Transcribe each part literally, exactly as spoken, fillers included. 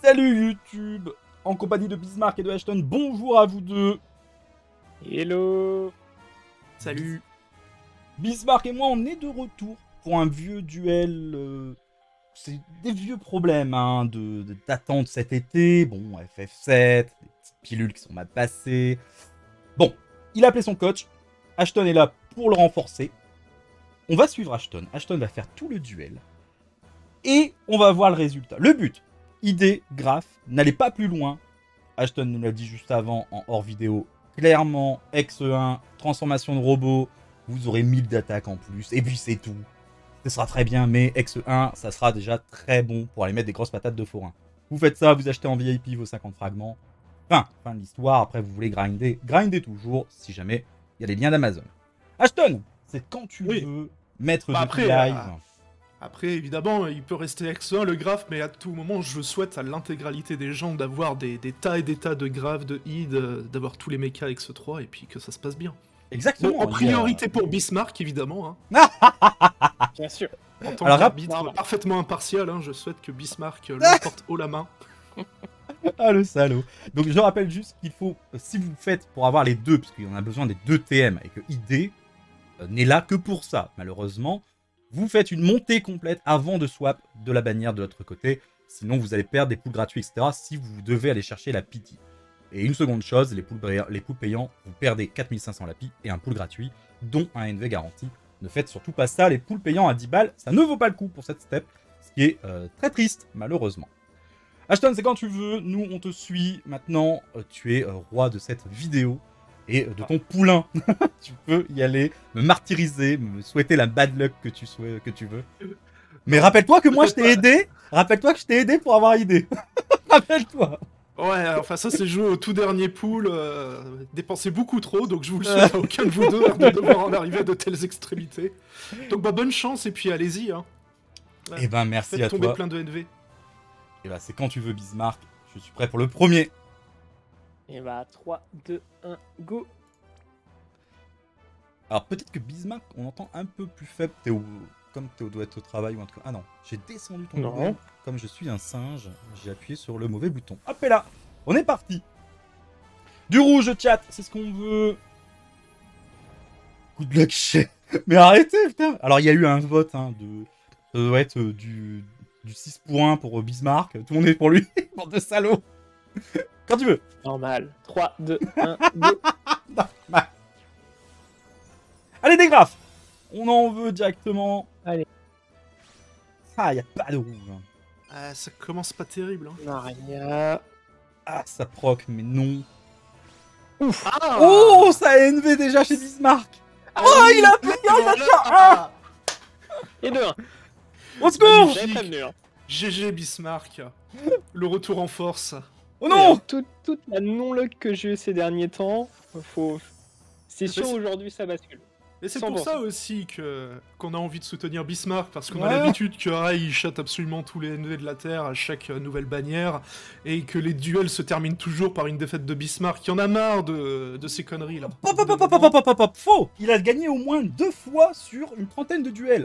Salut YouTube, en compagnie de Bismarck et de Ashton, bonjour à vous deux. Hello. Salut. Bismarck et moi, on est de retour pour un vieux duel. Euh, c'est des vieux problèmes hein, de, de, d'attente cet été. Bon, F F sept, des petites pilules qui sont mal passées. Bon, il a appelé son coach. Ashton est là pour le renforcer. On va suivre Ashton. Ashton va faire tout le duel. Et on va voir le résultat. Le but, idée, graphe, n'allez pas plus loin. Ashton nous l'a dit juste avant en hors vidéo. Clairement, X un, transformation de robot, vous aurez mille d'attaques en plus. Et puis c'est tout. Ce sera très bien, mais X un, ça sera déjà très bon pour aller mettre des grosses patates de forain. Vous faites ça, vous achetez en V I P vos cinquante fragments. Fin, fin de l'histoire. Après, vous voulez grinder. Grindez toujours, si jamais il y a les liens d'Amazon. Ashton, c'est quand tu oui. veux mettre bah de après, live. euh, après, évidemment, il peut rester X un le graphe, mais à tout moment, je souhaite à l'intégralité des gens d'avoir des, des tas et des tas de graphes, de id, euh, d'avoir tous les mechas X trois, et puis que ça se passe bien. Exactement. Bon, en priorité pour Bismarck, évidemment. Hein. Bien sûr. En tant Alors, qu'arbitre rap- parfaitement impartial, hein, je souhaite que Bismarck euh, l'emporte haut la main. Ah le salaud. Donc je rappelle juste qu'il faut, si vous faites pour avoir les deux, puisqu'il en a besoin des deux T M, et que I D euh, n'est là que pour ça, malheureusement, vous faites une montée complète avant de swap de la bannière de l'autre côté, sinon vous allez perdre des poules gratuits, et cetera, si vous devez aller chercher la pity. Et une seconde chose, les poules, les poules payants, vous perdez quatre mille cinq cents lapis et un pool gratuit, dont un N V garanti. Ne faites surtout pas ça, les poules payants à dix balles, ça ne vaut pas le coup pour cette step, ce qui est euh, très triste, malheureusement. Ashton, c'est quand tu veux, nous on te suit, maintenant euh, tu es euh, roi de cette vidéo et euh, de ton poulain. Tu peux y aller, me martyriser, me souhaiter la bad luck que tu, souhaites, que tu veux. Mais rappelle-toi que moi je t'ai aidé, rappelle-toi que je t'ai aidé pour avoir idée. Rappelle-toi. Ouais, enfin ça c'est joué au tout dernier pool, euh, dépenser beaucoup trop, donc je vous le souhaite à aucun de vous deux de devoir en arriver à de telles extrémités. Donc bah bonne chance et puis allez-y. Hein. Ouais. Eh ben merci Faites à tomber toi. plein de N V. Et bah c'est quand tu veux Bismarck, je suis prêt pour le premier. Et bah trois, deux, un, go. Alors peut-être que Bismarck, on entend un peu plus faible, Théo, comme Théo doit être au travail ou en tout cas... Ah non, j'ai descendu ton Non. volume. Comme je suis un singe, j'ai appuyé sur le mauvais bouton. Hop et là, on est parti. Du rouge, chat, c'est ce qu'on veut. Good luck, chef. Mais arrêtez, putain. Alors il y a eu un vote hein, de... Ça doit être euh, du... du six points pour Bismarck. Tout le monde est pour lui. Bande de salauds. Quand tu veux. Normal. trois, deux, un, go. Normal. Allez, des graphes. On en veut directement. Allez. Ah, il n'y a pas de rouge. Hein. Ah, ça commence pas terrible. Hein. Narnia. Ah, ça proc, mais non. Ouf. Ah Oh, ça a N V déjà chez Bismarck. Ah, Oh, oui. il a appelé, il a fait un. Et deux, un. Au secours. J'avais prévenu. Hein. G G Bismarck. Le retour en force. Oh non. Toute, toute la non-luck que j'ai eu ces derniers temps, faut... c'est sûr c'est- aujourd'hui ça bascule. Et c'est cent pour pour cent. ça aussi que qu'on a envie de soutenir Bismarck, parce qu'on a Ouais. l'habitude que Rai il chatte absolument tous les N V de la Terre à chaque euh, nouvelle bannière, et que les duels se terminent toujours par une défaite de Bismarck. Il y en a marre de, de ces conneries là. Hop, hop, hop, hop, hop, hop, hop, hop. Faux. Il a gagné au moins deux fois sur une trentaine de duels.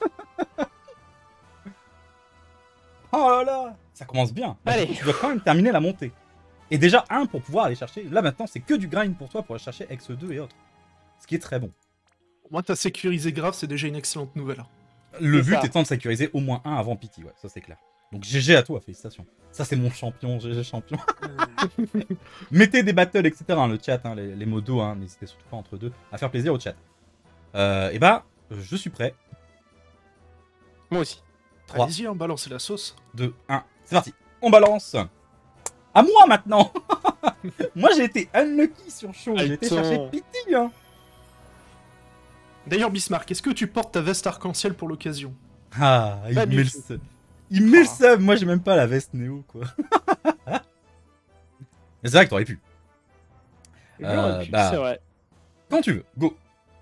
Oh là là. Ça commence bien. Là, Allez. tu dois quand même terminer la montée. Et déjà un pour pouvoir aller chercher. Là maintenant, c'est que du grind pour toi pour aller chercher X deux et autres. Ce qui est très bon. Moi, t'as sécurisé grave, c'est déjà une excellente nouvelle. Le C'est but ça. étant de sécuriser au moins un avant Pity, ouais, ça c'est clair. Donc G G à toi, félicitations. Ça c'est mon champion, G G champion. Mettez des battles, et cetera. Hein, le chat, hein, les, les modos, hein, n'hésitez surtout pas entre deux à faire plaisir au chat. Euh, et bah, je suis prêt. Moi aussi. trois, Allez-y, hein, balancez la sauce. deux, un, c'est parti. On balance. À moi maintenant. Moi j'ai été unlucky sur show, j'ai été Attends. chercher Pity. Hein. D'ailleurs, Bismarck, est-ce que tu portes ta veste arc-en-ciel pour l'occasion? Ah, il Pas met du le tout. sub. Il met le Ah. sub, moi j'ai même pas la veste Néo quoi. Mais c'est vrai que t'aurais pu. J'aurais Euh, pu, bah. C'est vrai. Quand tu veux, go.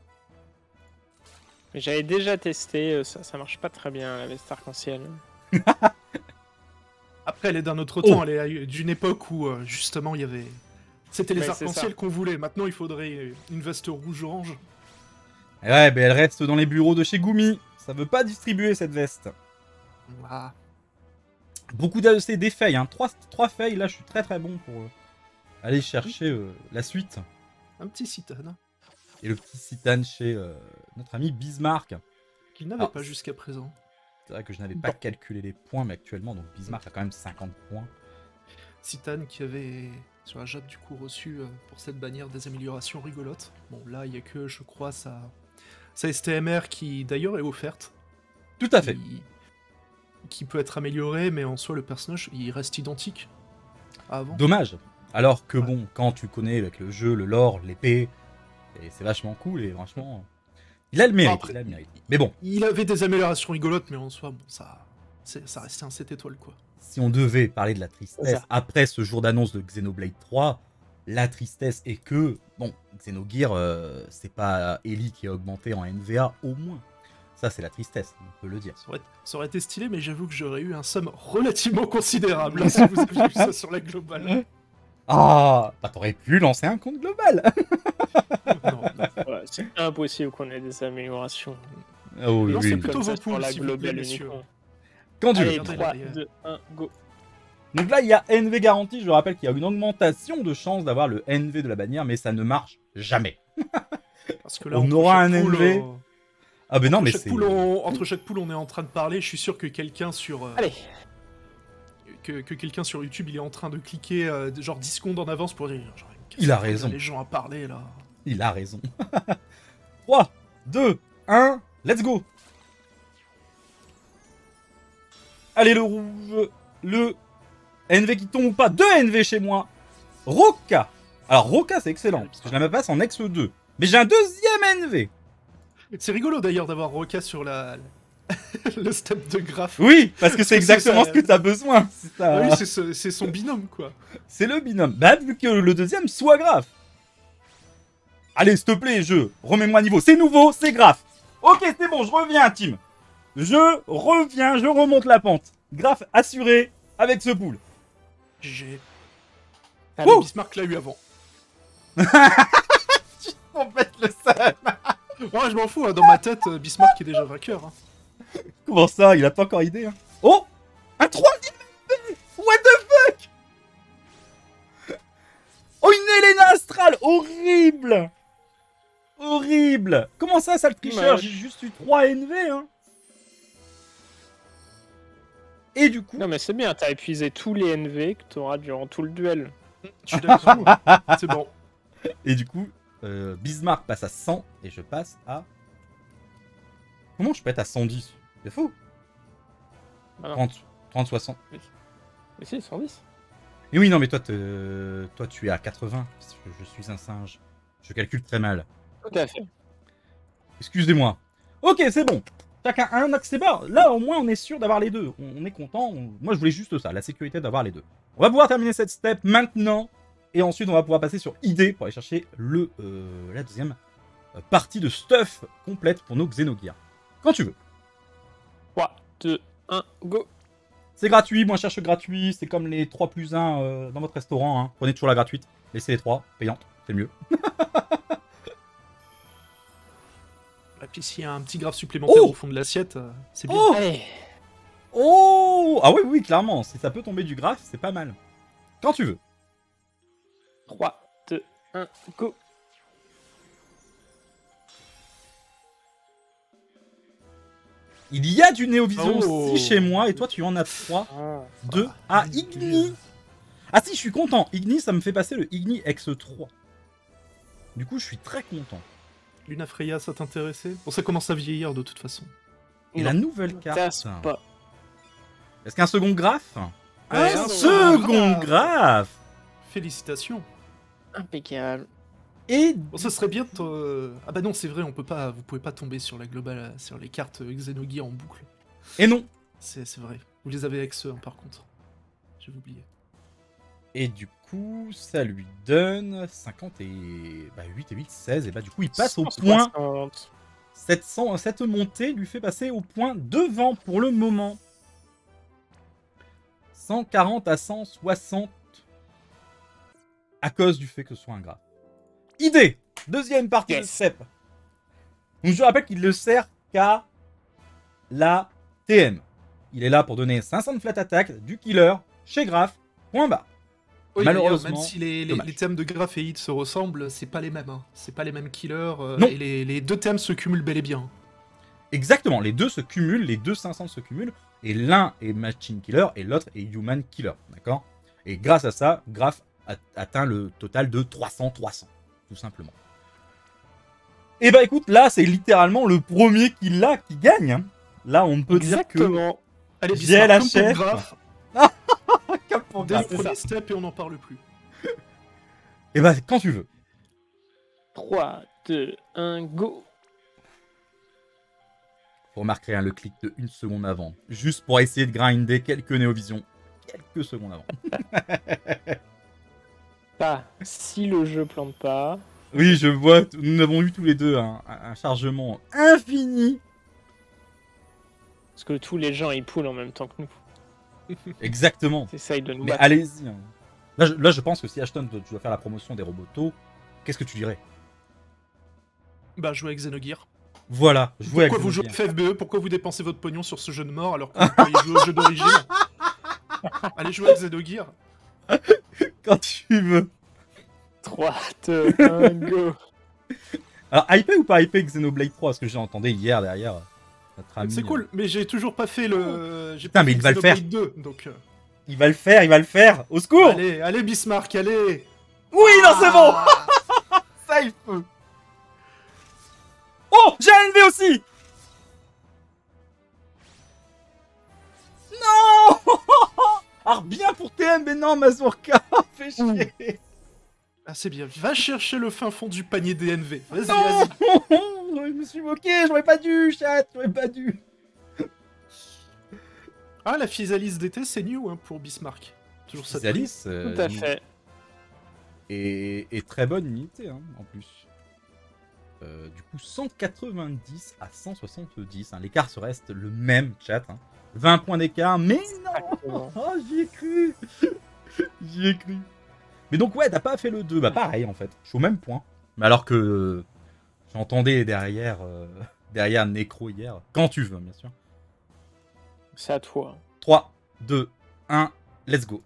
Mais j'avais déjà testé, euh, ça, ça marche pas très bien la veste arc-en-ciel. Après, elle est d'un autre Oh. temps, elle est d'une époque où, euh, justement, il y avait... C'était les Ouais, c'est arcs-en-ciel ça. qu'on voulait. Maintenant, il faudrait une veste rouge-orange. Et ouais, mais elle reste dans les bureaux de chez Gumi. Ça veut pas distribuer cette veste. Ah. Beaucoup d'A E C, des feuilles. Hein. Trois, trois feuilles, là, je suis très très bon pour euh, aller chercher euh, la suite. Un petit citane. Et le petit citane chez euh, notre ami Bismarck. Qu'il n'avait Ah. pas jusqu'à présent. C'est vrai que je n'avais pas calculé les points, mais actuellement, donc Bismarck a quand même cinquante points. Citane qui avait sur la Jap du coup reçu euh, pour cette bannière des améliorations rigolotes. Bon là il y a que je crois sa, sa S T M R qui d'ailleurs est offerte. Tout à fait. Qui, qui peut être améliorée mais en soi le personnage il reste identique à avant. Dommage. Alors que Ouais. bon, quand tu connais avec le jeu, le lore, l'épée, et c'est vachement cool et franchement, il a le mérite. Après- il a le mérite. Mais bon, Il avait des améliorations rigolotes mais en soi bon ça c'est- ça restait un sept étoiles quoi. si on devait parler de la tristesse Ça. après ce jour d'annonce de Xenoblade trois, la tristesse est que, bon, Xenogears, euh, c'est pas Ellie qui a augmenté en N V A au moins. Ça, c'est la tristesse, on peut le dire. Ça aurait, ça aurait été stylé mais j'avoue que j'aurais eu un somme relativement considérable hein, si vous aviez vu ça sur la globale. Ah, bah t'aurais pu lancer un compte global. Non, non. Ouais, c'est impossible qu'on ait des améliorations. Oh, Non, oui, c'est oui. plutôt Comme ça vos sur poules, la s'il vous plaît, globale messieurs. uniquement. Quand tu veux. Allez, Regardez trois, derrière. deux, un, go. Donc là, il y a N V garantie. Je rappelle qu'il y a une augmentation de chance d'avoir le N V de la bannière, mais ça ne marche jamais. Parce que là, On entre aura chaque un poule, N V. euh, Ah, ben non, entre mais chaque c'est. poule, on- Entre chaque poule, on est en train de parler. Je suis sûr que quelqu'un sur euh, Allez. que, que quelqu'un sur YouTube, il est en train de cliquer euh, genre dix secondes en avance pour dire. Genre, qu'est-ce Il a que raison. Les gens à parler là. Il a raison. trois, deux, un, let's go. Allez, le rouge. Le N V qui tombe ou pas. Deux N V chez moi. Roca. Alors, Roca, c'est excellent. Parce que je la mets pas en ex deux. Mais j'ai un deuxième N V. C'est rigolo d'ailleurs d'avoir Roca sur la le step de graphe. Oui, parce que c'est Parce que exactement ça- ce que tu as besoin. C'est ça. Ah oui, c'est ce- c'est son binôme quoi. C'est le binôme. Bah, vu que le deuxième soit grave. Allez, s'il te plaît, jeu. Remets-moi à niveau. C'est nouveau, c'est grave. Ok, c'est bon, je reviens, team. Je reviens, je remonte la pente. Graph assuré avec ce pool. J'ai. Allez. Ouh. Bismarck l'a eu avant. On pète le seum. Ouais, je m'en fous, hein, dans ma tête, euh, Bismarck est déjà vainqueur. Hein. Comment ça? Il a pas encore idée. Hein. Oh, un troisième N V. What the fuck? Oh, une Helena Astral. Horrible. Horrible. Comment ça, sale tricheur? Ouais. J'ai juste eu trois N V. Hein. Et du coup... Non, mais c'est bien, t'as épuisé tous les N V que t'auras durant tout le duel. Je suis d'accord. ouais. C'est bon. Et du coup, euh, Bismarck passe à cent et je passe à... Comment je peux être à cent dix? C'est fou. Ah non. trente, trente, soixante. Mais si, cent dix. Et oui, non, mais toi, te- toi tu es à quatre-vingts. Parce que je suis un singe. Je calcule très mal. Tout à fait. Excusez-moi. Ok, c'est bon. Chacun un accès bar. Là, au moins, on est sûr d'avoir les deux. On on est content. On- Moi, je voulais juste ça, la sécurité d'avoir les deux. On va pouvoir terminer cette step maintenant. Et ensuite, on va pouvoir passer sur I D pour aller chercher le, euh, la deuxième euh, partie de stuff complète pour nos Xenogears. Quand tu veux. trois, deux, un, go. C'est gratuit, moi je cherche gratuit. C'est comme les trois plus un euh, dans votre restaurant. Hein. Prenez toujours la gratuite. Laissez les trois, payantes, c'est mieux. Et puis s'il y a un petit graphe supplémentaire Oh au fond de l'assiette, euh, c'est bien. Oh Allez. Oh ah oui, oui, clairement. Si ça peut tomber du graphe, c'est pas mal. Quand tu veux. trois, deux, un, go. Il y a du Néovision Oh. aussi chez moi et toi tu en as trois. Ah. deux. Ah, Igni. Ah si, je suis content. Igni, ça me fait passer le Igni X trois. Du coup, je suis très content. Luna Freya, ça t'intéressait? Bon, ça commence à vieillir de toute façon. Et la nouvelle carte. Casse pas. Est-ce qu'un second graphe? Un Ouais, un second graphe. graphe. Félicitations. Impeccable. Et Bon, ça serait bien de... te- Ah bah non, c'est vrai, on peut pas, vous pouvez pas tomber sur la globale, sur les cartes Xenogears en boucle. et non. C'est c'est vrai. Vous les avez avec ceux, hein, par contre. J'avais oublié. Et du coup, ça lui donne cinquante et bah, huit et huit, seize. Et bah du coup, il passe au point. cent soixante. sept cents, cette montée lui fait passer au point devant pour le moment. cent quarante à cent soixante. À cause du fait que ce soit un graphe. Idée. Deuxième partie Yes. de step. Donc je rappelle qu'il ne sert qu'à la T M. il est là pour donner cinq cents de flat attack, du killer, chez Graf, point barre. Oui, Malheureusement, même si les, les, dommage. les thèmes de Graf et Hit se ressemblent, c'est pas les mêmes. Hein. C'est pas les mêmes killers. euh, Non. et les, les deux thèmes se cumulent bel et bien. Exactement, les deux se cumulent, les deux cinq cents se cumulent, et l'un est Machine Killer et l'autre est Human Killer, d'accord? Et grâce à ça, Graf a atteint le total de trois cents trois cents, tout simplement. Et bah écoute, là c'est littéralement le premier qui l'a qui gagne. Hein. Là on peut Exactement. Allez, G L Bismarck, H F. comme pour Graf, dire que... Cap pour dès Graf, le c'est ça. premier step et on n'en parle plus. Et bah quand tu veux. trois, deux, un, go. Vous remarquerez hein, le clic de une seconde avant, juste pour essayer de grinder quelques Néovisions, quelques secondes avant. Bah, si le jeu plante pas... Oui, je vois, nous avons eu tous les deux un, un chargement infini. Parce que tous les gens, ils poulent en même temps que nous. Exactement. C'est ça, ils doivent nous Mais battre. allez-y. Hein. Là, je, là, je pense que si Ashton, toi, tu dois faire la promotion des robotos, qu'est-ce que tu dirais? Bah, jouer avec Xenogear. Voilà, jouer Pourquoi avec vous jouez Xenogear. F F B E? Pourquoi vous dépensez votre pognon sur ce jeu de mort alors que vous pourriez jouer au jeu d'origine? Allez jouer avec Xenogear. Quand tu veux. trois, deux, un, go. Alors, hypé ou pas hypé Xenoblade trois? Parce que j'ai entendu hier derrière notre ami. C'est cool, mais j'ai toujours pas fait le. J'ai Putain, pas mais fait il va le faire. Xenoblade deux, donc. euh, Il va le faire, il va le faire. Au secours. Allez, allez Bismarck, allez. Oui, non, c'est bon. Ah. Ça, il peut. Oh, j'ai un N V aussi. Non. Alors, bien pour T M, mais non, Mazurka. Fais chier. Ah, c'est bien. Va chercher le fin fond du panier D N V. Vas-y, Non. vas-y. Je me suis moqué, j'aurais pas dû, chat, j'aurais pas dû. Ah, la Physalis d'été, c'est new hein, pour Bismarck. Toujours ça. de prix. Physalis euh, Tout à fait. Et, et très bonne unité hein, en plus. Euh, du coup, cent quatre-vingt-dix à cent soixante-dix. Hein. L'écart se reste le même, chat. Hein. vingt points d'écart, mais non. Exactement. Oh, j'y ai cru. J'y ai cru. Mais donc, ouais, t'as pas fait le deux. Bah, pareil, en fait. Je suis au même point. Mais alors que euh, j'entendais derrière, euh, derrière Necro hier. Quand tu veux, bien sûr. C'est à toi. trois, deux, un, let's go.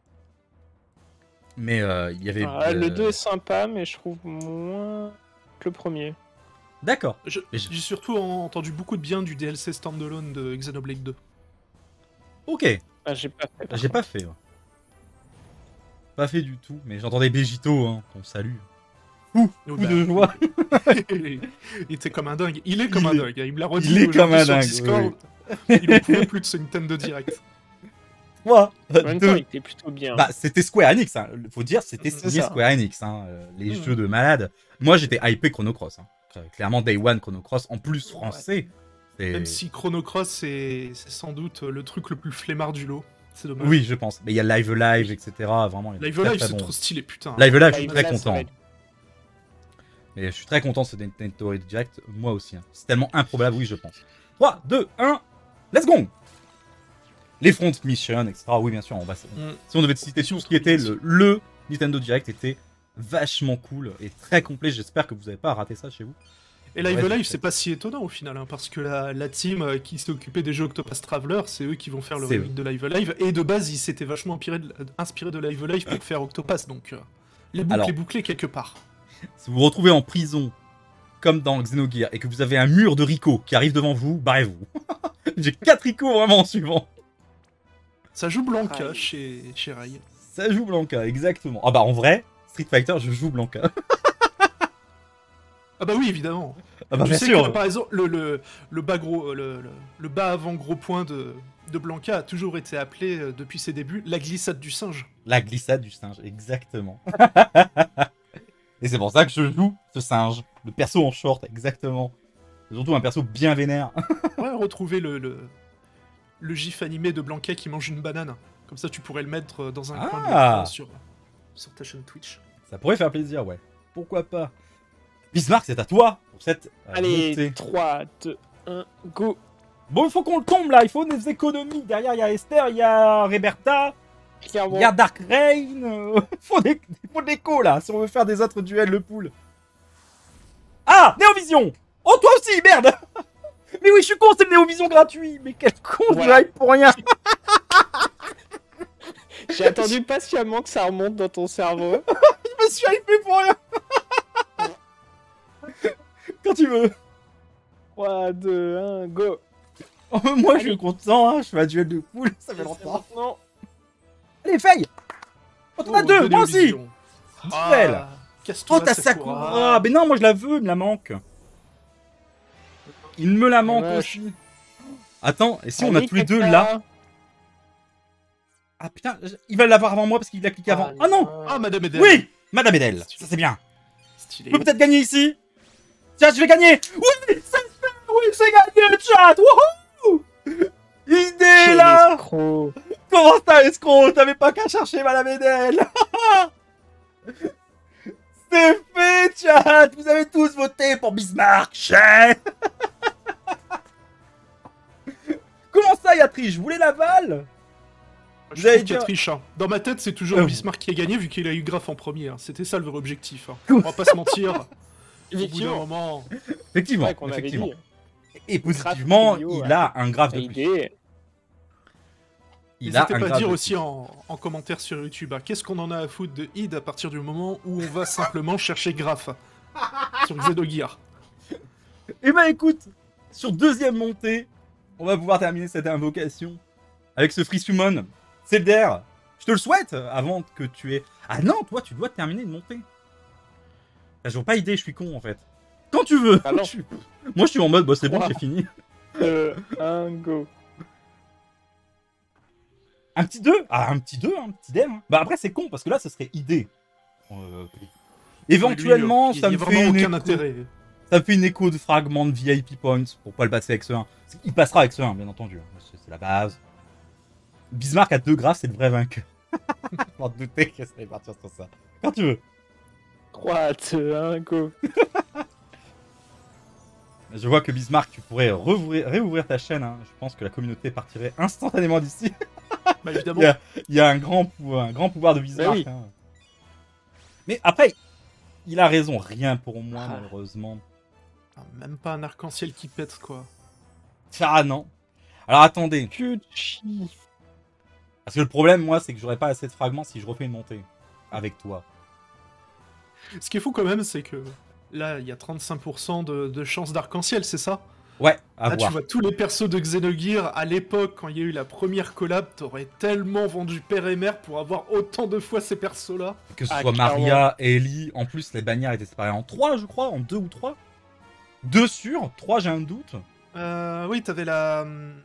Mais euh, il y avait... Ah, euh, Le deux est sympa, mais je trouve moins que le premier. D'accord. Je- Mais je- J'ai surtout entendu beaucoup de bien du D L C standalone de Xenoblade deux. Ok. Ah, j'ai pas fait. par J'ai contre. pas fait. Ouais. Pas fait du tout. Mais j'entendais Begito, hein, qu'on salue. Ouh, Oh, coup bah. de joie. Il était comme un dingue. Il est comme Il un est- dingue. Il me l'a redit il est comme aujourd'hui un sur dingue, Discord. Il ne pouvait plus de ce Nintendo Direct. trois, En même temps, deux. il était plutôt bien. Bah, c'était Square Enix. Hein. Faut dire, c'était C'est signé ça. Square Enix. Hein. euh, Les Mmh. jeux de malade. Moi, j'étais hypé Chrono Cross. Hein. Clairement, Day One Chrono Cross. En plus, français. c'est- Même si Chrono Cross, c'est c'est sans doute le truc le plus flemmard du lot. C'est dommage. Oui, je pense. Mais il y a Live Live, et cetera. Vraiment, il est Live très, Live, très c'est bon. trop stylé, putain. Live Live, je suis Live très Live, ça content. va être- Mais je suis très content de ce Nintendo Direct, moi aussi. Hein. C'est tellement improbable, oui, je pense. trois, deux, un, let's go! Les front mission, et cetera. Oui, bien sûr, on va... Mm. si on devait citer tout ce qui était le, le Nintendo Direct, était vachement cool et très complet. J'espère que vous n'avez pas raté ça chez vous. Et Live Ouais, Live, c'est- c'est pas si étonnant au final, hein, parce que la, la team euh, qui s'est occupée des jeux Octopus Traveler, c'est eux qui vont faire le C'est remake de Live Live. Et de base, ils s'étaient vachement inspirés de, inspirés de Live Live pour faire Octopus, donc euh, les boucles Alors. est bouclée quelque part. Si vous vous retrouvez en prison, comme dans Xenogears, et que vous avez un mur de Rico qui arrive devant vous, barrez-vous. J'ai quatre Rico vraiment en suivant. Ça joue Blanca Aïe. chez, chez Rai. Ça joue Blanca, exactement. Ah bah en vrai, Street Fighter, je joue Blanca. Ah bah oui, évidemment. Ah bah tu bien sais sûr. que par exemple, le, le, le bas gros, le, le, le bas avant gros point de, de Blanca a toujours été appelé euh, depuis ses débuts la glissade du singe. La glissade du singe, exactement. Et c'est pour ça que je joue ce singe. Le perso en short, exactement. C'est surtout un perso bien vénère. Ouais, retrouver le, le, le gif animé de Blanca qui mange une banane. Comme ça, tu pourrais le mettre euh, dans un coin de Ah. l'écran sur, sur ta chaîne Twitch. Ça pourrait faire plaisir, ouais. Pourquoi pas. Bismarck, c'est à toi pour cette euh, Allez, montée. trois, deux, un, go. Bon, il faut qu'on le tombe là. Il faut des économies. Derrière, il y a Esther, il y a Roberta, Clairement. il y a Dark Reign. euh, Il faut des, il faut de l'écho là, si on veut faire des autres duels, le pool. Ah, Néovision. Oh, toi aussi, merde. Mais oui, je suis con, c'est le Néovision gratuit. Mais quel con, je Voilà. hype pour rien. J'ai attendu patiemment que ça remonte dans ton cerveau. Je me suis hypé pour rien. Quand tu veux. trois, deux, un, go. Oh, moi, je Allez. suis content, hein. Je fais un duel de poule, ça fait C'est longtemps. maintenant. Allez, Faye. Oh, t'en as Oh, deux, deux moi aussi. Néovision. Duel. Ah, casse-toi, Oh, t'as Sakura. Mais non, moi, je la veux, il me la manque. Il me la manque Dommage. aussi. Attends, et si on a Allez, tous les deux Kaka. là? Ah putain, je- il va l'avoir avant moi parce qu'il a cliqué avant. Ah non. Ah, Madame Eden. Oui, Madame Edel, ça c'est bien. Je Stylé. peux peut-être gagner ici. Tiens, je vais gagner. Oui, c'est fait. Oui, c'est gagné, le chat. Wouhou. Idée Quel là. escroc. Comment ça, escroc? T'avais pas qu'à chercher Madame Edel. C'est fait, chat. Vous avez tous voté pour Bismarck. Chais. Comment ça, y a triche? Je voulais l'aval. Je Vous avez trouve qu'il y a déjà- triche. Hein. Dans ma tête, c'est toujours Euh. Bismarck qui a gagné vu qu'il a eu Graf en premier. hein. C'était ça le vrai objectif. hein. On va pas se mentir. Au bout d'un Effectivement. moment. Effectivement, Ouais, qu'on avait effectivement. dit. Et positivement, trio, il ouais. a un graphe de plus. Idée. Il a N'hésitez un pas à graphe dire de aussi en, en commentaire sur YouTube, hein, qu'est-ce qu'on en a à foutre de Id à partir du moment où on va simplement chercher Graf sur Xenogear. Eh ben écoute, sur deuxième montée, on va pouvoir terminer cette invocation avec ce Free Summon. Zelder, je te le souhaite avant que tu aies... Ah non, toi tu dois terminer de monter. Bah, j'ai pas idée, je suis con en fait. Quand tu veux. Ah non. Je suis- Moi je suis en mode, bah c'est bon, Wow. j'ai fini. deux, un, go. Un petit deux. Ah un petit deux, un petit dem. Bah après c'est con parce que là ce serait idée. Euh, Éventuellement, Lui, ça il y me a fait vraiment une aucun écho. intérêt. Ça me fait une écho de fragments de V I P points pour pas le passer avec ce un. Il passera avec ce un, bien entendu. C'est c'est la base. Bismarck à deux graphes, c'est le vrai vainqueur. Je m'en doutais que ça allait partir sur ça. Quand tu veux. trois, deux, un, go. Je vois que Bismarck, tu pourrais rouvrir- réouvrir ta chaîne. hein. Je pense que la communauté partirait instantanément d'ici. Bah évidemment. Il y a, il y a un, grand pouvoir, un grand pouvoir de Bismarck. oui. hein. Mais après, il a raison. Rien pour moi, Ah. malheureusement. Ah, Même pas un arc-en-ciel qui pète quoi. Ah non. Alors attendez. Que chi. Parce que le problème, moi, c'est que j'aurais pas assez de fragments si je refais une montée. Avec toi. Ce qui est fou quand même, c'est que là, il y a trente-cinq pour cent de, de chances d'arc-en-ciel, c'est ça? Ouais, à Là, voir. tu vois tous les persos de Xenogear à l'époque, quand il y a eu la première collab, t'aurais tellement vendu père et mère pour avoir autant de fois ces persos-là. Que ce Ah, soit clairement. Maria, Ellie, en plus les bannières étaient séparées en trois, je crois, en deux ou trois. Deux sur, trois j'ai un doute. Euh, oui, t'avais la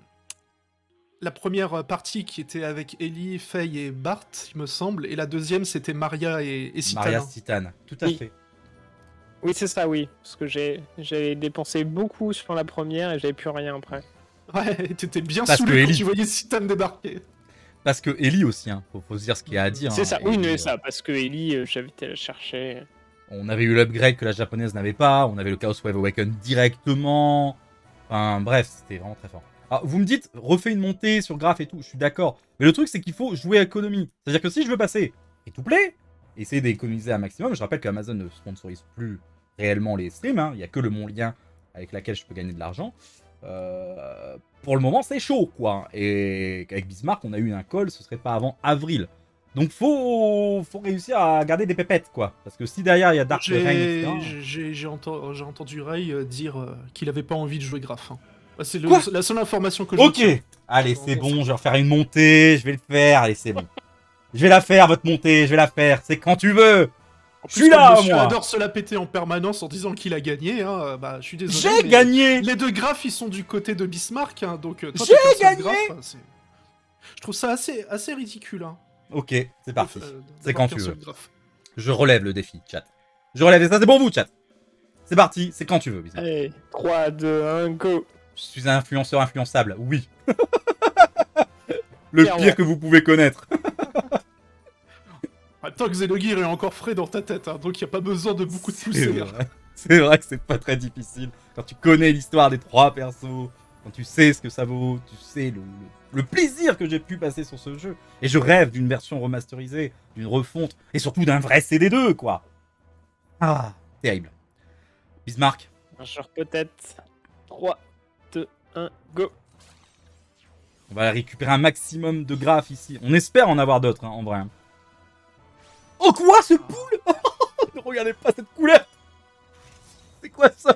la première partie qui était avec Ellie, Faye et Bart, il me semble, et la deuxième c'était Maria et, et Citana. Maria Citane, tout à Oui. fait. Oui, c'est ça, oui. Parce que j'ai j'ai dépensé beaucoup sur la première et j'avais plus rien après. Ouais, et t'étais bien Parce que saoulé quand Ellie- tu voyais Citane débarquer. Parce que Ellie aussi, hein, faut, faut se dire ce qu'il y a à dire. C'est hein. ça, oui, Ellie, mais euh, ça, parce que Ellie, euh, j'avais été la chercher. On avait eu l'upgrade que la japonaise n'avait pas, on avait le Chaos Wave Awaken directement. Enfin bref, c'était vraiment très fort. Alors vous me dites, refais une montée sur graphe et tout, je suis d'accord. Mais le truc c'est qu'il faut jouer à économie. C'est-à-dire que si je veux passer et tout play, essayer d'économiser un maximum, je rappelle que Amazon ne sponsorise plus réellement les streams, hein. Il n'y a que le mon lien avec laquelle je peux gagner de l'argent. Euh, pour le moment c'est chaud quoi. Et avec Bismarck on a eu un call, ce serait pas avant avril. Donc faut, faut réussir à garder des pépettes quoi. Parce que si derrière il y a Dark Reign, et J'ai cetera. j'ai- j'ai enten- j'ai entendu Ray euh, dire euh, qu'il avait pas envie de jouer Graf. hein. Bah, c'est le- Quoi la seule information que je Ok, retiens. allez, c'est bon, je vais refaire une montée, je vais le faire, allez, c'est bon. Je vais la faire, votre montée, je vais la faire, c'est quand tu veux. En Je plus, suis comme là, monsieur moi. adore se la péter en permanence en disant qu'il a gagné, hein, euh, bah je suis désolé. J'ai mais gagné. Les deux graphes, ils sont du côté de Bismarck, hein, donc euh, toi, J'ai t'es qu'un seul gagné. graphe, hein, c'est- je trouve ça assez, assez ridicule. Hein, Ok, c'est parti. euh, C'est d'avoir quand qu'un tu seul veux. graphe. Je relève le défi, chat. Je relève, et ça c'est pour vous, chat. C'est parti, c'est quand tu veux, Bismarck. Allez, trois, deux, un, go. Je suis un influenceur influençable, oui. Le Clairement. pire que vous pouvez connaître. Attends que Xenogear est encore frais dans ta tête, hein, donc il n'y a pas besoin de beaucoup de C'est pousser. hein. vrai. C'est vrai que c'est pas très difficile. Quand tu connais l'histoire des trois persos, quand tu sais ce que ça vaut, tu sais le, le- le plaisir que j'ai pu passer sur ce jeu. Et je rêve d'une version remasterisée, d'une refonte, et surtout d'un vrai C D deux, quoi. Ah, terrible. Bismarck, Genre peut-être trois, deux, un, go. On va récupérer un maximum de graphes ici. On espère en avoir d'autres, hein, en vrai. Oh quoi, ce poule? Ne regardez pas cette couleur. C'est quoi ça?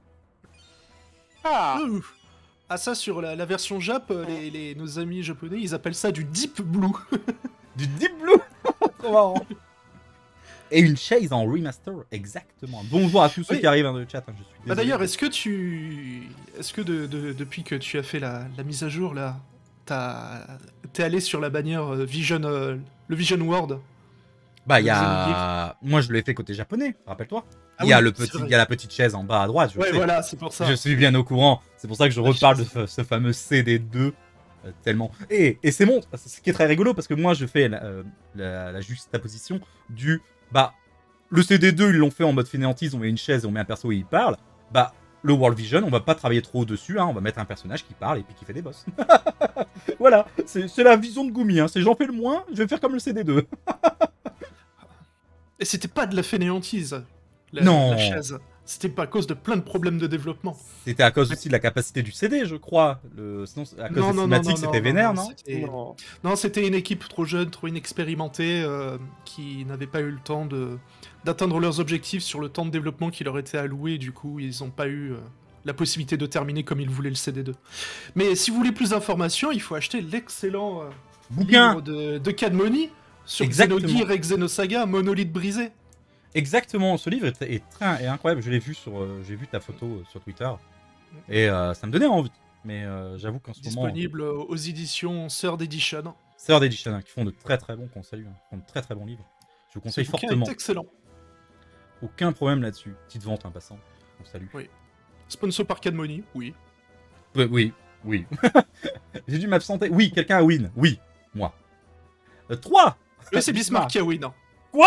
Ah, Ouh. Ah ça, sur la, la version Jap, les, les- nos amis japonais, ils appellent ça du Deep Blue. Du Deep Blue. Trop marrant. Et une chaise en remaster, exactement. Bonjour à tous ceux Oui. qui arrivent dans le chat, hein, je suis Bah désolé. d'ailleurs, est-ce que tu... Est-ce que de, de- depuis que tu as fait la, la mise à jour, là, t'as- t'es allé sur la bannière euh, Vision... euh, le Vision World? Bah, il y a... Moi, je l'ai fait côté japonais, rappelle-toi. Ah Il y a oui, le c'est petit, vrai. il y a la petite chaise en bas à droite, je Ouais, sais. voilà, c'est pour ça. Je suis bien au courant. C'est pour ça que je La reparle de chaise. fa- ce fameux C D deux. euh, tellement. Et, et c'est bon, ce qui est très rigolo parce que moi je fais la, euh, la, la juxtaposition du. Bah, le C D deux ils l'ont fait en mode fainéantise, on met une chaise et on met un perso et il parle. Bah, le World Vision, on va pas travailler trop dessus, hein, on va mettre un personnage qui parle et puis qui fait des boss. Voilà, c'est c'est la vision de Gumi. Hein. C'est j'en fais le moins, je vais faire comme le C D deux. Et c'était pas de la fainéantise, la, Non. la chaise. C'était pas à cause de plein de problèmes de développement. C'était à cause aussi de la capacité du C D, je crois. Le... Sinon, à cause Non, des non, non, cinématiques, non, c'était non, vénère, non, non, c'était- non. Non, c'était une équipe trop jeune, trop inexpérimentée, euh, qui n'avait pas eu le temps de d'atteindre leurs objectifs sur le temps de développement qui leur était alloué. Du coup, ils n'ont pas eu euh, la possibilité de terminer comme ils voulaient le C D deux. Mais si vous voulez plus d'informations, il faut acheter l'excellent euh, Bouquin. livre de, de Cadmoni sur Exactement. Xenogears et Xenosaga, Monolith brisé. Exactement, ce livre est, est très est incroyable. Je l'ai vu sur, euh, j'ai vu ta photo euh, sur Twitter et euh, ça me donnait envie. Mais euh, j'avoue qu'en ce moment, Disponible euh, aux éditions Third Edition. Third Edition hein, qui font de très très bons qu'on salue, hein, qui font de très très bons livres. Je vous Ce conseille bouquin fortement. est excellent. Aucun problème là-dessus. Petite vente, un passant. On salue. Oui. Sponsor par Cadmoni, oui. Oui, oui, oui. J'ai dû m'absenter. Oui, quelqu'un a win. Oui, moi. Euh, trois. Là, c'est Bismarck qui a win. hein. Quoi?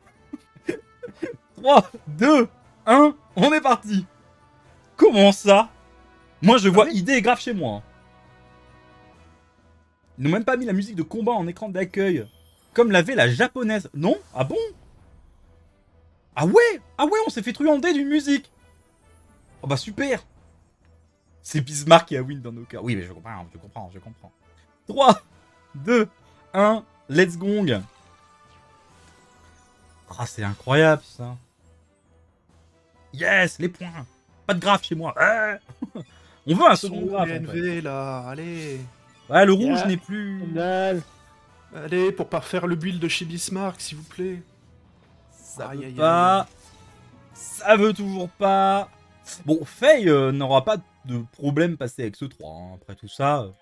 trois, deux, un, on est parti. Comment ça? Moi je vois oui. idée et grave chez moi. hein. Ils n'ont même pas mis la musique de combat en écran d'accueil. Comme l'avait la japonaise. Non? Ah bon? Ah ouais? Ah ouais, on s'est fait truander d'une musique. Oh bah super. C'est Bismarck qui a win dans nos cas. Oui mais je comprends, je comprends, je comprends. trois, deux, un, let's gong. Ah c'est incroyable ça. Yes, les points. Pas de graphe chez moi. Ah on veut un second Son graphe. en N fait. V là, allez. Ouais, le rouge Yeah. n'est plus. Dalle. Allez, pour pas refaire le build de chez Bismarck, s'il vous plaît. Ça Aïe, veut aïe, pas. Ça veut toujours pas. Bon, Faye euh, n'aura pas de problème passé avec ce trois. hein. Après tout ça, euh,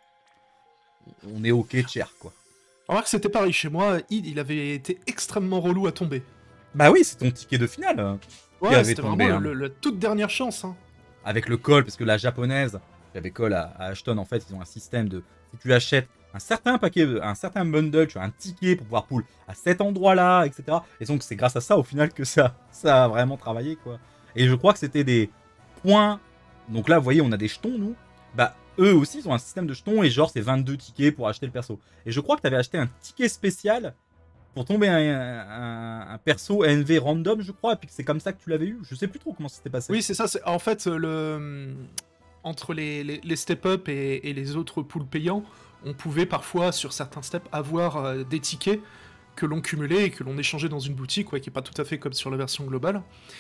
on est ok de cher quoi. Remarque, c'était pareil chez moi, Id, il avait été extrêmement relou à tomber. Bah oui, c'est ton ticket de finale. hein. Qui Ouais, avait c'était tombé, vraiment hein. le- le- la toute dernière chance. Hein. Avec le call, parce que la japonaise, j'avais call à, à Ashton, en fait, ils ont un système de. Si tu achètes un certain paquet, un certain bundle, tu as un ticket pour pouvoir pull à cet endroit-là, et cetera. Et donc, c'est grâce à ça, au final, que ça, ça a vraiment travaillé, quoi. Et je crois que c'était des points. Donc là, vous voyez, on a des jetons, nous. Bah, eux aussi, ils ont un système de jetons, et genre, c'est vingt-deux tickets pour acheter le perso. Et je crois que tu avais acheté un ticket spécial pour tomber un, un, un perso N V random, je crois, et puis que c'est comme ça que tu l'avais eu. Je sais plus trop comment ça s'était passé. Oui, c'est ça. c'est- En fait, le entre les, les, les step-up et, et les autres pools payants, on pouvait parfois, sur certains steps, avoir euh, des tickets que l'on cumulait et que l'on échangeait dans une boutique, ouais, qui est pas tout à fait comme sur la version globale.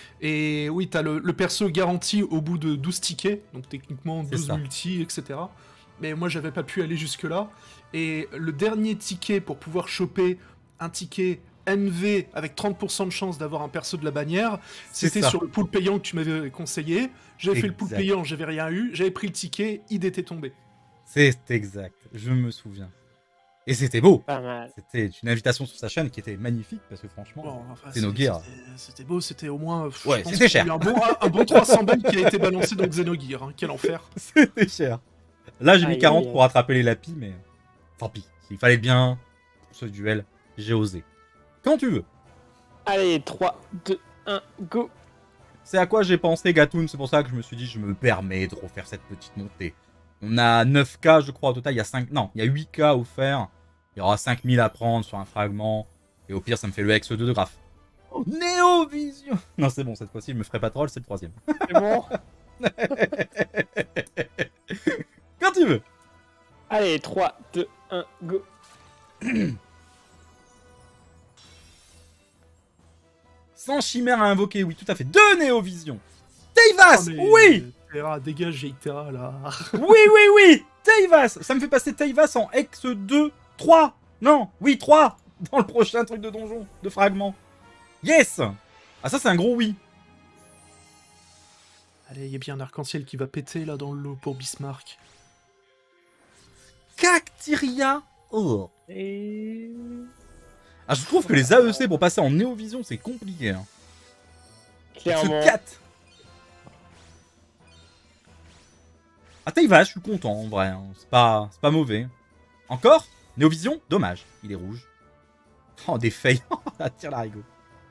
Et oui, t'as le, le perso garanti au bout de douze tickets, donc techniquement C'est douze ça. multi, et cetera. Mais moi, j'avais pas pu aller jusque-là. Et le dernier ticket pour pouvoir choper un ticket N V avec trente pour cent de chance d'avoir un perso de la bannière, C'est c'était ça. sur le pool payant que tu m'avais conseillé. J'avais fait le pool Exact. payant, j'avais rien eu. J'avais pris le ticket, id était tombé. C'est exact, je me souviens. Et c'était beau. Pas mal. C'était une invitation sur sa chaîne qui était magnifique parce que franchement, Bon, enfin, c'est nos gears. c'était- C'était beau, c'était au moins. pff, Ouais, je pense c'était qu'il y a cher. eu Un bon, un bon trois cents balles qui a été balancé dans Xenogears. Hein. Quel enfer. c'était cher. Là, j'ai mis Aïe, quarante aïe, pour rattraper les lapis, mais tant pis. S'il fallait bien pour ce duel, j'ai osé. Quand tu veux. Allez, trois, deux, un, go. C'est à quoi j'ai pensé, Gatoon. C'est pour ça que je me suis dit, je me permets de refaire cette petite montée. On a neuf K, je crois, au total. Il y a cinq... Non, il y a huit K offerts. Il y aura cinq mille à prendre sur un fragment. Et au pire, ça me fait le X deux de graphe. Oh, Néovision. Non, c'est bon, cette fois-ci, je me ferai pas troll, c'est le troisième. C'est bon. Quand tu veux. Allez, trois, deux, un, go. Sans chimère à invoquer, oui, tout à fait. Deux Néovision. Teivas, Oh, mais- oui. Terra, dégage, j'ai Terra là. Oui, oui, oui. Teivas. Ça me fait passer Teivas en X deux, trois. Non, oui, trois. Dans le prochain truc de donjon, de fragments. Yes. Ah, ça, c'est un gros oui. Allez, il y a bien un arc-en-ciel qui va péter là dans le lot pour Bismarck. Cactyria. Oh. Et... Ah, je trouve que les A E C pour passer en Néovision, c'est compliqué. Hein. Clairement. Ce quatre. Ah, Teivas, je suis content en vrai. Hein. C'est pas, c'est pas mauvais. Encore Néovision. Dommage, il est rouge. Oh, des feuilles. Tire la rigo.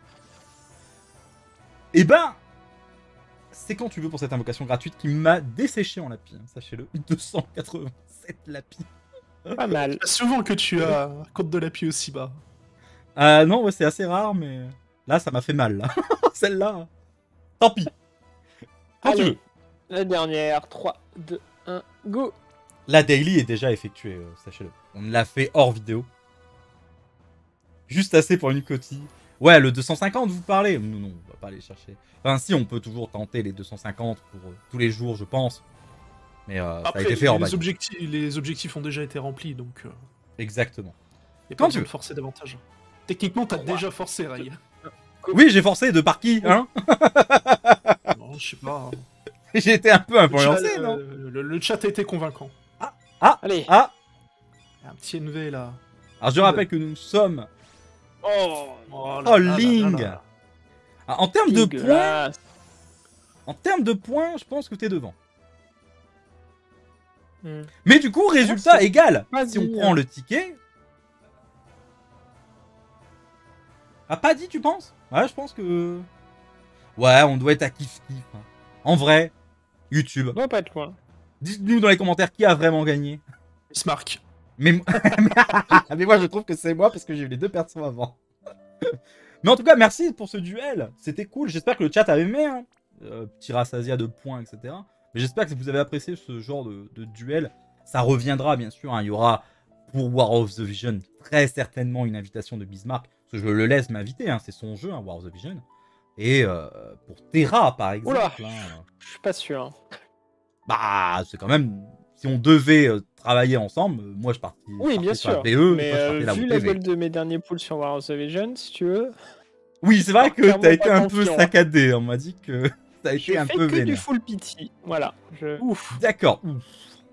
Eh ben, c'est quand tu veux pour cette invocation gratuite qui m'a desséché en lapis. Hein, sachez-le. deux cent quatre-vingt-sept lapis. Pas mal. Pas souvent que tu as un compte de l'appui aussi bas. Euh, non, ouais, c'est assez rare, mais là, ça m'a fait mal. Là. Celle-là, tant pis. Quand tu Allez, veux. la dernière. trois, deux, un, go. La daily est déjà effectuée, euh, sachez-le. On l'a fait hors vidéo. Juste assez pour une coquille. Ouais, le deux cent cinquante, vous parlez? Non, non, on va pas aller chercher. Enfin, si, on peut toujours tenter les deux cent cinquante pour euh, tous les jours, je pense. Mais euh, ça Après, a été fait hors les, bague. objectifs, les objectifs ont déjà été remplis, donc il euh, Exactement. n'y a Quand pas tu besoin veux. de forcer davantage. Techniquement, t'as Trois. déjà forcé, Ray. Oui, j'ai forcé de par qui, hein? Non, je sais pas. hein. J'ai été un peu Le chat, influencé, euh, non? le, le chat a été convaincant. Ah, Allez. ah. Il y a un petit N V là. Alors, je rappelle que nous sommes... Oh, Oh, Oh, Ling. Ah, en termes de points... dégueulasse. En termes de points, je pense que t'es devant. Hmm. Mais du coup, résultat c'est égal. pas Si on dit, prend hein. le ticket... Ah, pas dit, tu penses? Ouais, je pense que... Ouais, on doit être à kiff-kiff. Hein. En vrai, YouTube, On doit pas être loin. dites-nous dans les commentaires qui a vraiment gagné. Bismarck. Mais... Mais moi, je trouve que c'est moi parce que j'ai eu les deux persos avant. Mais en tout cas, merci pour ce duel. C'était cool. J'espère que le chat a aimé. Hein. Euh, petit rassasia de points, et cetera. Mais j'espère que vous avez apprécié ce genre de, de duel. Ça reviendra, bien sûr. Hein. Il y aura pour War of the Vision très certainement une invitation de Bismarck. Parce que je le laisse m'inviter. Hein. C'est son jeu, hein, War of the Vision. Et euh, pour Terra, par exemple. Oula. Hein, Je suis pas sûr. hein. bah, c'est quand même... Si on devait euh, travailler ensemble, euh, moi je partais Oui, bien sur la sûr. B E, Mais toi, je euh, partais là vu où la T V. gueule de mes derniers pools sur War of the Vision, si tu veux, Oui, c'est vrai que clairement t'as été pas un peu confiant. saccadé. On m'a dit que ça a été je un fais peu que du vénère. full pity. Voilà. Je... Ouf. D'accord. Ouf.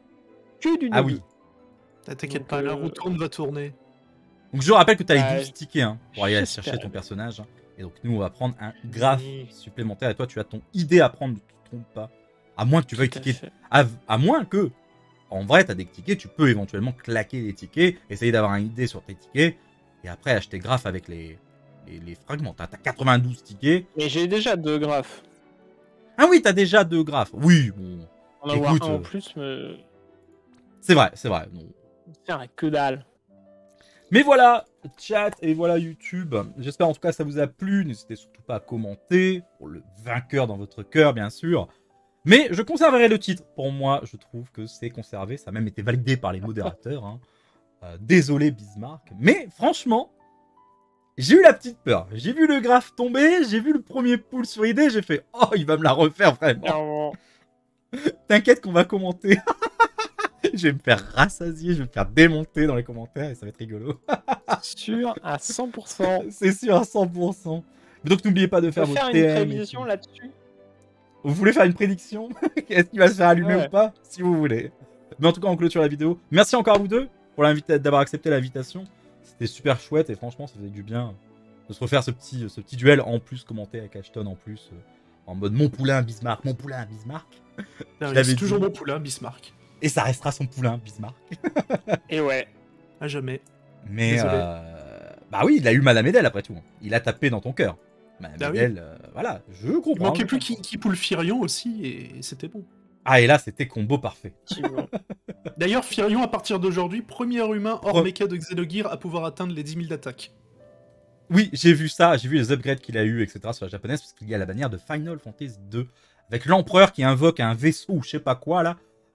Que du Ah Nobu. oui. T'inquiète Donc, pas, la euh, roue tourne va tourner. Donc je rappelle que t'as les Bah, douze tickets hein, pour aller j'espère. chercher ton personnage. hein. Et donc nous, on va prendre un graphe Oui. supplémentaire. Et toi, tu as ton idée à prendre, ne te trompe pas. À moins que tu veuilles Tout à ticket. fait. À, à moins que, en vrai, t'as des tickets, tu peux éventuellement claquer les tickets, essayer d'avoir une idée sur tes tickets, et après acheter graphe avec les, les, les fragments. T'as t'as quatre-vingt-douze tickets. Mais j'ai déjà deux graphes. Ah oui, t'as déjà deux graphes. Oui, bon. En avoir Écoute, un en euh, plus, me... C'est vrai, c'est vrai. Non. Tiens, que dalle. Mais voilà, chat et voilà YouTube. J'espère en tout cas que ça vous a plu. N'hésitez surtout pas à commenter pour le vainqueur dans votre cœur, bien sûr. Mais je conserverai le titre. Pour moi, je trouve que c'est conservé. Ça a même été validé par les modérateurs. Hein. Euh, désolé, Bismarck. Mais franchement, j'ai eu la petite peur. J'ai vu le graphe tomber. J'ai vu le premier pool sur idée. J'ai fait, oh, il va me la refaire vraiment. Clairement. T'inquiète qu'on va commenter. Je vais me faire rassasier. Je vais me faire démonter dans les commentaires et ça va être rigolo. Sûr à cent pour cent. C'est sûr à cent pour cent. Mais donc n'oubliez pas de On faire peut votre faire T une M. et prévision tout. là-dessus. Vous voulez faire une prédiction? Est-ce qu'il va se faire allumer Ouais. ou pas? Si vous voulez. Mais en tout cas, on clôture la vidéo. Merci encore à vous deux pour l'invita- d'avoir accepté l'invitation. C'était super chouette et franchement, ça faisait du bien de se refaire ce petit, ce petit duel en plus commenté avec Ashton en plus. euh, en mode mon poulain Bismarck, mon poulain Bismarck. Non, l'avais C'est dit. toujours mon poulain, Bismarck. Et ça restera son poulain Bismarck. Et ouais. À jamais. Mais Désolé. euh, bah oui, il a eu Madame Edel après tout. Il a tapé dans ton cœur. Madame Ah oui. Edel, euh, voilà, je Il comprends. manquait je plus comprends. qui, qui poule Firion aussi, et c'était bon. Ah, et là, c'était combo parfait. Effectivement. D'ailleurs, Firion, à partir d'aujourd'hui, premier humain hors Re- mecha de Xenogear à pouvoir atteindre les dix mille d'attaque. Oui, j'ai vu ça, j'ai vu les upgrades qu'il a eu, et cetera sur la japonaise, parce qu'il y a la bannière de Final Fantasy deux, avec l'empereur qui invoque un vaisseau ou je sais pas quoi, là.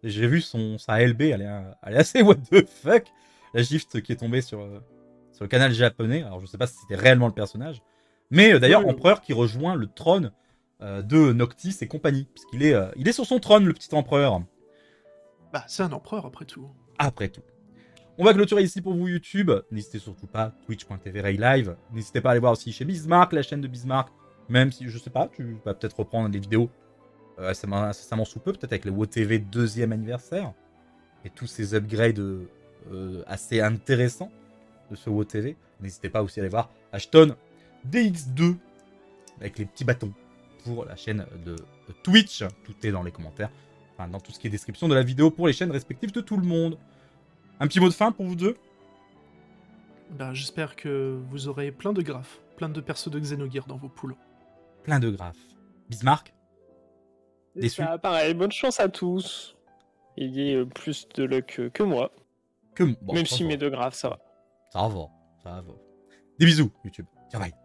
J'ai vu son, sa L B, elle est, elle est assez what the fuck. La gift qui est tombée sur, euh, sur le canal japonais. Alors je sais pas si c'était réellement le personnage. Mais euh, d'ailleurs, Oui. empereur qui rejoint le trône euh, de Noctis et compagnie. Puisqu'il est, euh, il est sur son trône, le petit empereur. Bah, c'est un empereur après tout. Après tout. On va clôturer ici pour vous YouTube. N'hésitez surtout pas, twitch point t v Ray Live. N'hésitez pas à aller voir aussi chez Bismarck, la chaîne de Bismarck. Même si, je sais pas, tu vas peut-être reprendre des vidéos euh, incessamment sous peu, peut-être avec le W O T V deuxième anniversaire. Et tous ces upgrades euh, euh, assez intéressants de ce W O T V. N'hésitez pas aussi à aller voir Ashton D X deux avec les petits bâtons pour la chaîne de Twitch. Tout est dans les commentaires. Enfin, dans tout ce qui est description de la vidéo pour les chaînes respectives de tout le monde. Un petit mot de fin pour vous deux? Bah, j'espère que vous aurez plein de graphes, plein de persos de Xenogears dans vos poules. Plein de graphes. Bismarck? C'est Déçu? ça, pareil, bonne chance à tous. Il y a plus de luck que, que moi. Que... Bon, Même ça si va. mes deux graphes, ça va. Ça va, ça va. Des bisous, YouTube. Ciao, bye.